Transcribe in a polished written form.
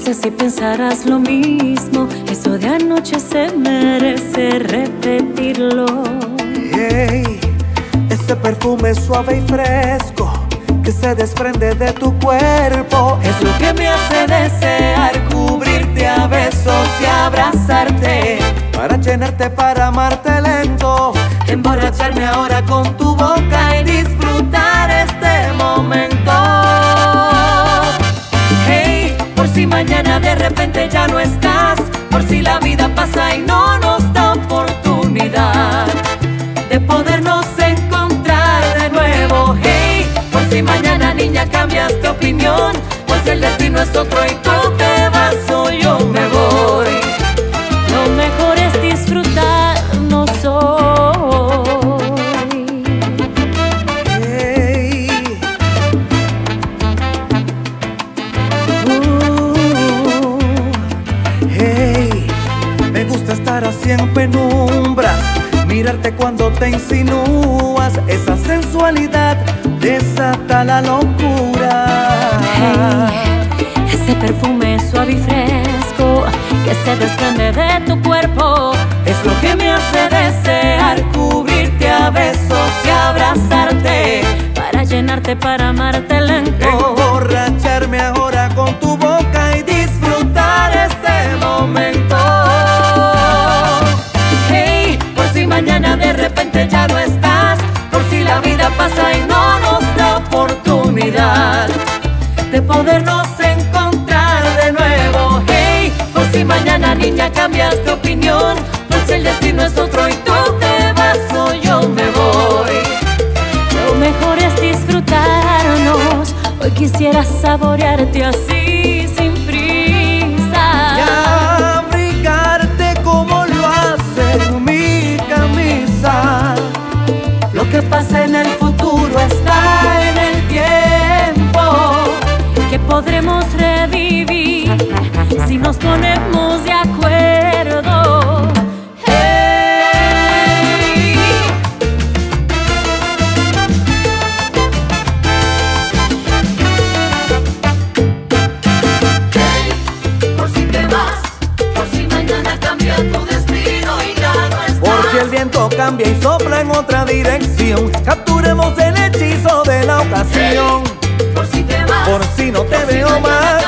sé si pensarás lo mismo. Eso de anoche se merece repetirlo. Hey, ese perfume suave y fresco que se desprende de tu cuerpo es lo que me hace desear cubrirte a besos y abrazarte, para llenarte, para amarte lento, emborracharme ahora con tu boca y disfrutar este momento. Hey, por si mañana de repente ya no estás, por si la vida pasa y no nos da oportunidad de podernos encontrar de nuevo. Hey, por si mañana, niña, cambias de opinión, pues el destino es otro y tú te vas o yo me voy. Lo mejor es disfrutarnos hoy. hey. Hey, me gusta estar así en penumbras, mirarte cuando te insinúas, esa sensualidad desata la locura. Hey, ese perfume suave y fresco que se desprende de tu cuerpo es lo que me hace desear cubrirte a besos y abrazarte, para llenarte, para amarte lento, emborracharme ahora con tu boca y disfrutar este momento. Hey, por si mañana de repente ya no estás, por si la vida pasa y no nos da oportunidad de podernos encontrar de nuevo. Hey, por si mañana, niña, cambias de opinión, pues el destino es otro y tú te vas o yo me voy. Lo mejor es disfrutarnos, hoy quisiera saborearte así sin prisa Y abrigarte como lo hace mi camisa. Lo que pasa en el futuro está en el tiempo, que podremos revivir si nos ponemos de acuerdo. Hey. Por si te vas, por si mañana cambia tu destino y ya no estás, Por si el viento cambia y sopla en otra dirección, capturemos el hechizo de la ocasión. por si te vas, Por si no te por si veo mañana más,